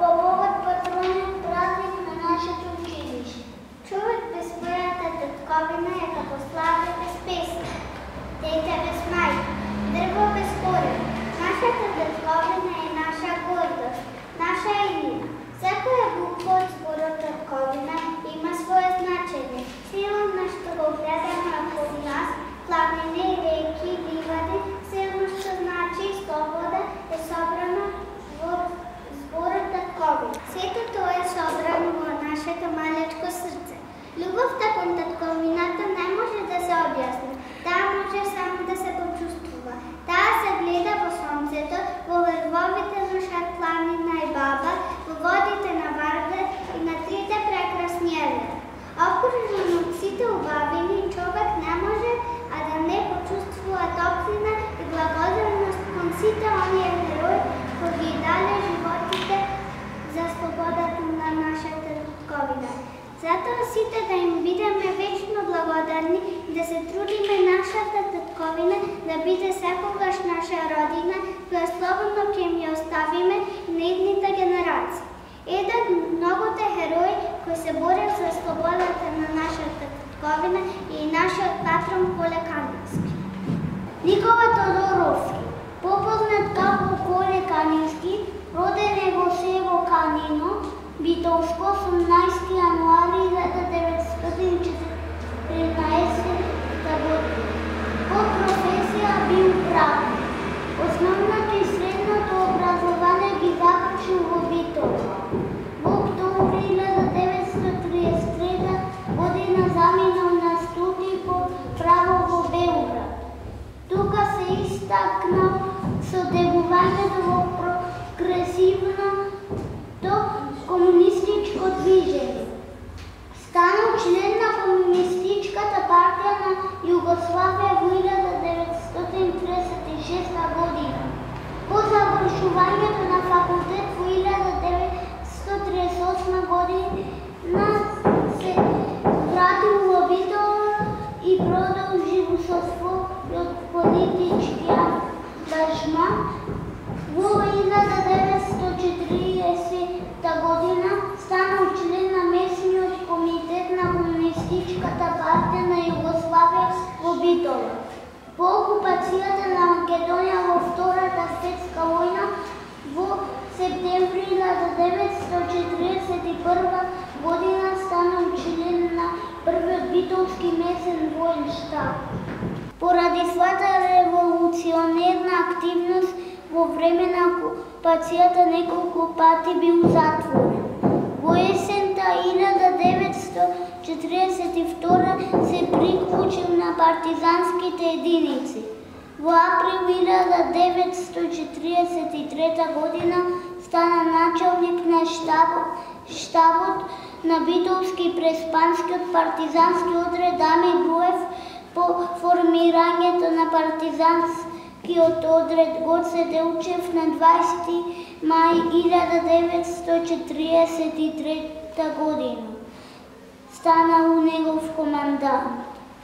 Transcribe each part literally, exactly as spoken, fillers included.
по повод патронен празник на нашето училище. Човек без своята татковина е като слава без песен, дете без майка, дърво без корен. Нашата татковина е наша гордост, наша иднина. Всяка буква от збора татковина има свое значение. Силно ще го гледаме около нас, планини, реки, ливади, силно ще значи свобода е събрана в збора татковина. Сето това е събрано в нашето малечко сърце. Любовта към татковината не може да се обясни. Тя може само да се почувствува. Тя се гледа в слънцето, в вървовите на Шатланина и Баба, в водите на Варда и на трите прекрасни езера. Окружен от всите обавени, човек не може а да не почувствува топлина и благодарност към всите ония герои, които ги дали животите за свободата на нашата татковина. Затоа сите да им бидеме вечно благодарни и да се трудиме нашата татковина да биде секогаш наша родина, која слободно ќе ми оставиме на идните генерации. Еден многоте херои кои се борят за свободата на нашата татковина и нашиот патрон Коле Канински. Никола Тодоровски, попознат како Коле Канински, роден е во село Канино, Битолско, осумнаесети јануари илјада деветстотини четирнаесета година. По професија бил правник. Основното и средното образование ги завршил во Битола. Во октомври илјада деветстотини триесет и трета година заминал на студии по право во Белград. Тука се истакнал со делувањето во прогресивно комунистичко движење. Станал член на Комунистичката партија на Југославија во илјада деветстотини тридесет и шеста година. По завршувањето на факултет во илјада деветстотини тридесет и осма година се вратил во Битола и продолжил со својот политички ангажман. Во илјада деветстотини четиридесета година станал член на месниот комитет на Комунистичката партија на Југославија во Битола. По окупацијата на Македонија во Втората светска војна во септември илјада деветстотини четиридесет и прва година станал член на првиот битолски месен воен штаб. Поради својата револуционерна активност во време на окупацијата неколку пати бил затворен. Во есента илјада деветстотини четиридесет и втора се приклучил на партизанските единици. Во април илјада деветстотини четиридесет и трета година стана началник на штабот, штабот на Битолски преспанскиот партизански отред Ами Груев. По формирањето на партизанскиот отред Гоце Делчев на дваесети мај илјада деветстотини четиридесет и трета година станал негов командант.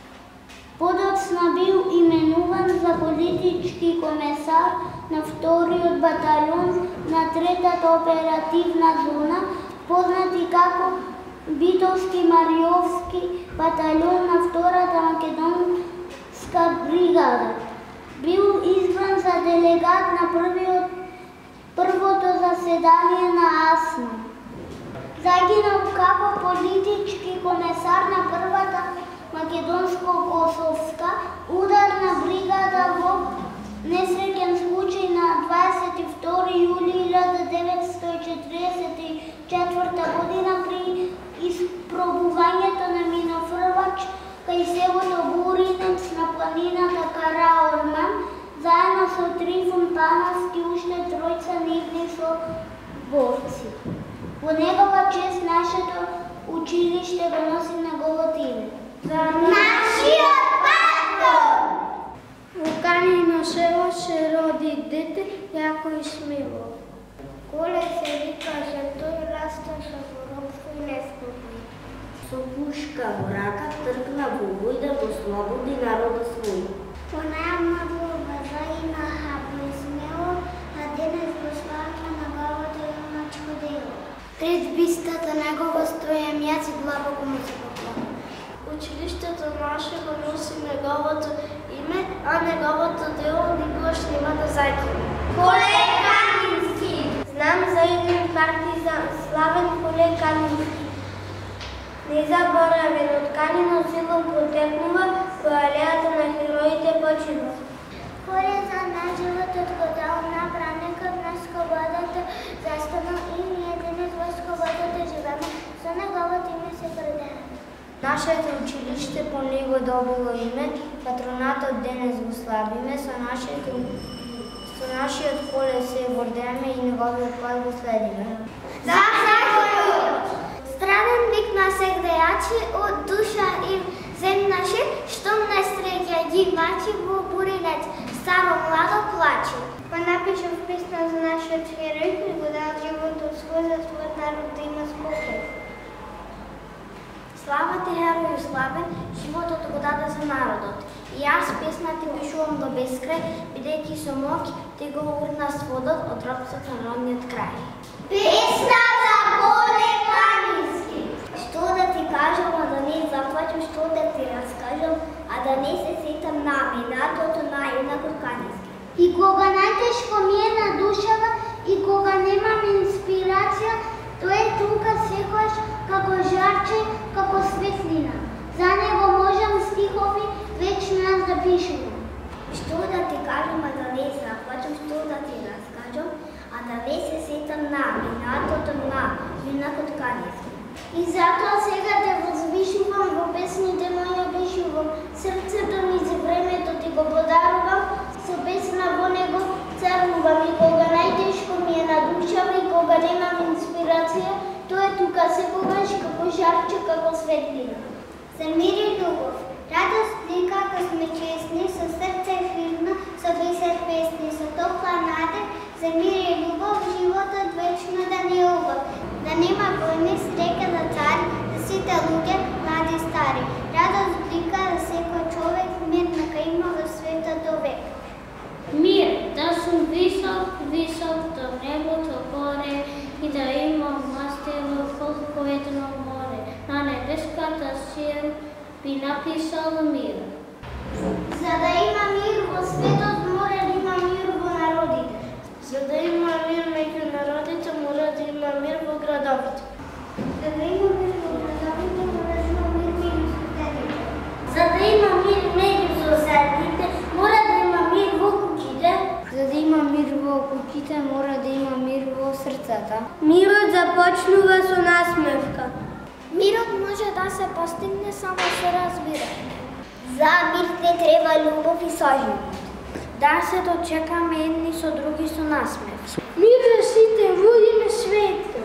Подоцна бил именуван за политички комесар на вториот батальон на третата оперативна зона, познати како Битолски Мариовски батальон на втората македонска бригада. Бил избран за делегат на првиот, првото заседание на АСНА. Загинал како политички комесар на првата македонско-косовска ударна бригада во несреќен случај на дваесет и втори јули илјада деветстотини четиридесет и четврта година при испробувањето на минофрвач кај селото Буринец на планината Караорман, заедно со Трифун Панавски уште тројца нивни соборци. Во негова чест нашето училиште го носи неговото име. За нашиот патрон! Во Канино село се роди дете јако и смело. Коле се викаше, тој расташе во робство и нескопни. Со пушка во рака тргна во војда да ослободи народа свој. Понајавна борба за и нахабно и смело, а денес го славиме на неговото јуначко дело. Пред бистата негова стојам јас и длабоко му се поклонам. Училиштето нашего носи неговото име, а неговото дело никогаш нема да закине. Коле Канински! Знам за еден партизан, славен Коле Канински. Незаборавен од Канино силом потекнува, по алејата на хероите почива. Коле за нас животот го дал на бранекот на слободата, застанал и ние денес во слободата живееме, со неговото име се предаваме. Нашето училиште по него добило име, патронатот денес го славиме, со нашето со нашиот Коле се гордееме и неговиот пат го следиме. За Сакојот! Странен вик на сегдејачи од душа и земнаше, штом не среќа ги мачи во буринец, старо младо плаче. Па напишав песна за нашиот херој, кој го дал животот свој за својот народ да има спокој. Слава ти, херој славен, животот го даде за народот. И јас песна ти пишувам до безкрај, бидејќи со моќ ти го урна сводот од робството на родниот крај. Песна за Коле Канински. Што да ти кажам, а да не заплачам, што да ти раскажам, а да не се сетам на минатото на юнакот Канински. И кога најтешко ми е на душава, и кога немам инспирација, тој е тука секојаш како жарче, како светлина. За него можам стихови вечно јас да пишувам. Што да ти кажам, а да не заплачам, што да ти раскажам, а да не се сетам на минатото на юнакот Канински. И затоа сега те возвишувам, во песните мои обишувам, срцето ми за времето ти го подарувам, со песна во него царувам и кога најтешко ми е на душава и кога немам инспирација, тој е тука секогаш како жарче, како светлина. За мир и љубов, радост нека кога сме честни, со срце фирно, со весел песни, со топла нада, за мир и љубов, животот вечно да не е убав, да нема војни, среќа за цари, за сите луѓе, млади и стари. Радост блика за секој човек, мир нека има во светот до век. Мир, да сум висок, висок до небото горе и да имам мастело колко едно море. На небеската сил би написало мир. За да има мир во светот, мора да има мир во народите. За да има мир меѓу народите, мора да има мир во градовите. За да има мир во градовите, мора да има мир меѓу соседите. За да има мир меѓу соседите, мора да има мир во куќите. За да има мир во куќите, мора да има мир во срцата. Мирот започнува со насмевка. Мирот може да се постигне само со разбирање. За мир не треба љубов и соживот. Да се дочекаме едни со други со насмев. Мир за сите луѓе на светот.